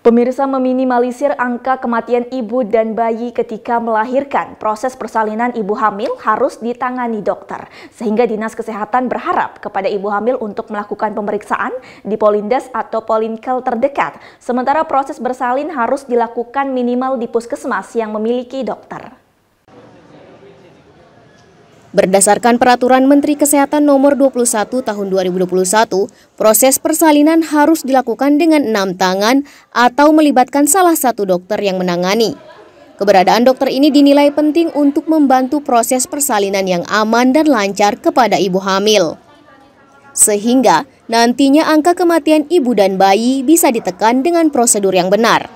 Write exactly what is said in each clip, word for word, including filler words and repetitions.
Pemirsa, meminimalisir angka kematian ibu dan bayi ketika melahirkan, proses persalinan ibu hamil harus ditangani dokter. Sehingga Dinas Kesehatan berharap kepada ibu hamil untuk melakukan pemeriksaan di Polindes atau Polinkel terdekat. Sementara proses bersalin harus dilakukan minimal di puskesmas yang memiliki dokter. Berdasarkan Peraturan Menteri Kesehatan Nomor dua puluh satu Tahun dua ribu dua puluh satu, proses persalinan harus dilakukan dengan enam tangan atau melibatkan salah satu dokter yang menangani. Keberadaan dokter ini dinilai penting untuk membantu proses persalinan yang aman dan lancar kepada ibu hamil. Sehingga nantinya angka kematian ibu dan bayi bisa ditekan dengan prosedur yang benar.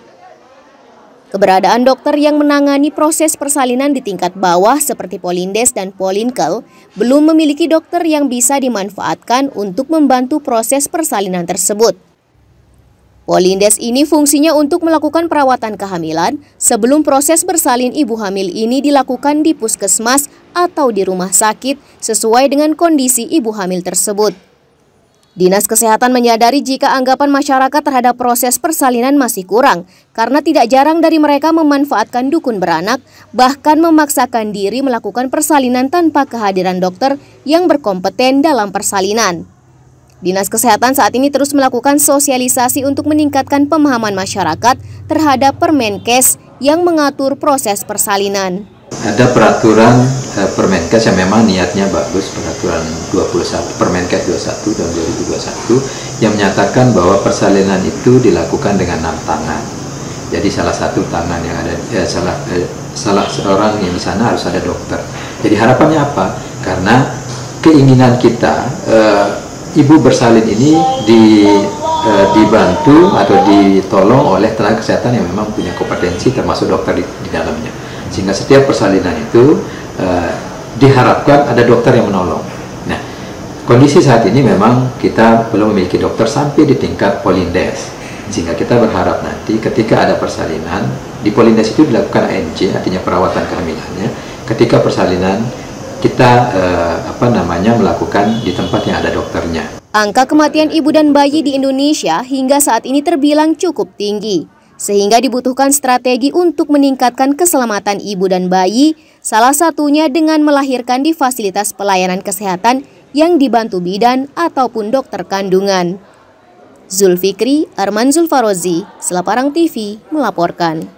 Keberadaan dokter yang menangani proses persalinan di tingkat bawah seperti Polindes dan Polinkel belum memiliki dokter yang bisa dimanfaatkan untuk membantu proses persalinan tersebut. Polindes ini fungsinya untuk melakukan perawatan kehamilan sebelum proses bersalin ibu hamil ini dilakukan di puskesmas atau di rumah sakit sesuai dengan kondisi ibu hamil tersebut. Dinas Kesehatan menyadari jika anggapan masyarakat terhadap proses persalinan masih kurang karena tidak jarang dari mereka memanfaatkan dukun beranak, bahkan memaksakan diri melakukan persalinan tanpa kehadiran dokter yang berkompeten dalam persalinan. Dinas Kesehatan saat ini terus melakukan sosialisasi untuk meningkatkan pemahaman masyarakat terhadap Permenkes yang mengatur proses persalinan. Ada peraturan eh, Permenkes yang memang niatnya bagus, peraturan dua puluh satu, Permenkes dua puluh satu tahun dua ribu dua puluh satu yang menyatakan bahwa persalinan itu dilakukan dengan enam tangan. Jadi salah satu tangan yang ada, eh, salah eh, salah seorang yang di sana harus ada dokter. Jadi harapannya apa? Karena keinginan kita eh, ibu bersalin ini di, eh, dibantu atau ditolong oleh tenaga kesehatan yang memang punya kompetensi termasuk dokter di, di dalamnya. Sehingga setiap persalinan itu uh, diharapkan ada dokter yang menolong. Nah, kondisi saat ini memang kita belum memiliki dokter sampai di tingkat Polindes. Sehingga kita berharap nanti ketika ada persalinan, di Polindes itu dilakukan A N J, artinya perawatan kehamilannya. Ketika persalinan, kita uh, apa namanya melakukan di tempat yang ada dokternya. Angka kematian ibu dan bayi di Indonesia hingga saat ini terbilang cukup tinggi. Sehingga dibutuhkan strategi untuk meningkatkan keselamatan ibu dan bayi, salah satunya dengan melahirkan di fasilitas pelayanan kesehatan yang dibantu bidan ataupun dokter kandungan. Zulfikri Arman Zulfarozi, Selaparang T V, melaporkan.